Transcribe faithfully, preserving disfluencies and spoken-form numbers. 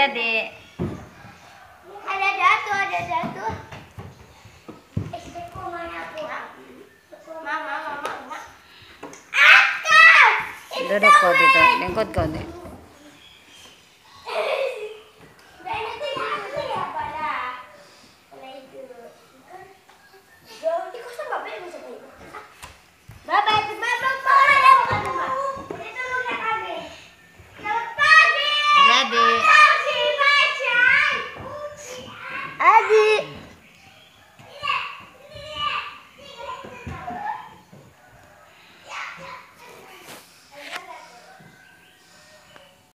Adik-adik. Ada jatuh, ada jatuh. Mama, mama, mama. Akak! Duduk kau di situ, lengkot kau di. Adik.